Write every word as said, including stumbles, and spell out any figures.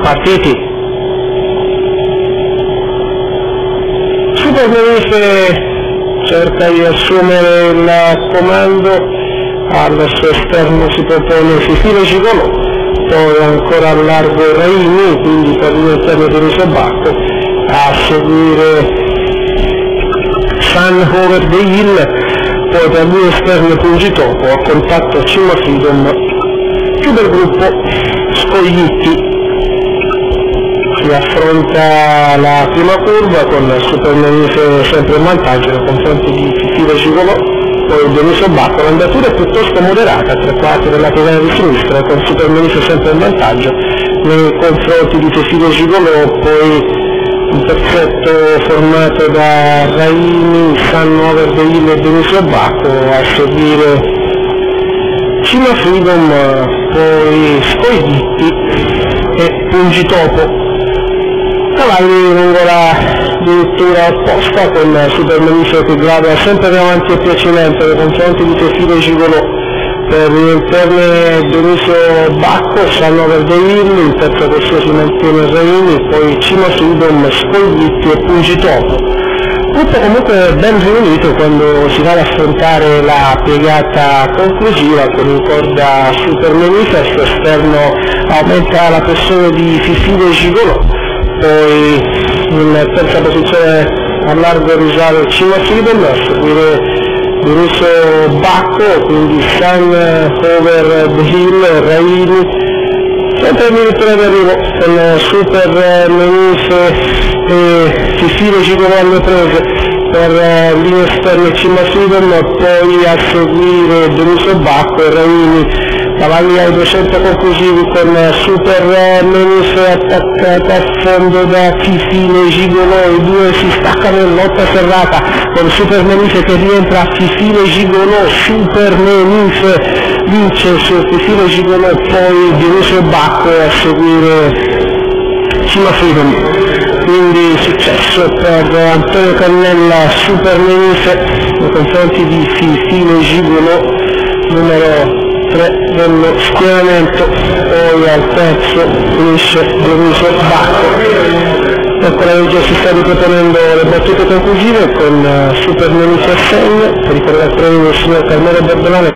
partiti. Super Menise cerca di assumere il comando, al suo esterno si propone Fifile Gigolò, poi ancora a largo Raini, quindi per l'interno di Risobacco, a seguire Sun Over the Hill, poi per lui esterno Pungitopo, a contatto Cima Freedom, chiude il gruppo Scoglitti. Si affronta la prima curva con Super Menise sempre in vantaggio nei confronti di Fifile Gigolò, poi Dionisio Bacco. L'andatura è piuttosto moderata, tre quarti della pedana di sinistra, con Super Menise sempre in vantaggio nei confronti di Fifile Gigolò, poi un pezzetto formato da Raini, Sun Over the Hill e Dionisio Bacco, a seguire Cima Freedom, poi Scoglitti e Pungitopo. Cavalli lungo la dirittura opposta, con Super Menise che grava sempre davanti al piacimento nei confronti di Fifile Gigolò, per l'interne Dionisio Bacco, Sun Over the Hill, in terza posizione si mantiene Raini, poi Cima Freedom, Scoglitti e Pungitopo. Tutto comunque ben riunito quando si va ad affrontare la piegata conclusiva, con in corda Super Menise, al suo esterno aumenta la pressione di Fifile Gigolò, poi in terza posizione a largo risale Cima Freedom, a seguire Dionisio Bacco, quindi Sun Over the Hill, Raini, sempre il direttore d'arrivo con Super Menise e Fifile Gigolò alle prese per linee esterne Cima Freedom, poi a seguire Dionisio Bacco e Raini. Cavalli ai duecento conclusivi con Super Menise attaccato a fondo da Fifile Gigolò, i due si staccano in lotta serrata con Super Menise che rientra a Fifile Gigolò, Super Menise vince su Fifile Gigolò, poi Dionisio Bacco a seguire Cima Freedom. Quindi successo per Antonio Cannella, Super Menise nei confronti di Fifile Gigolò, numero tre dello schieramento, poi al terzo finisce Dionisio Bacco. Ecco, la regia si sta riproponendo le battute conclusive con Super Menise a segno, per ricordare il signor Carmelo Bordolone.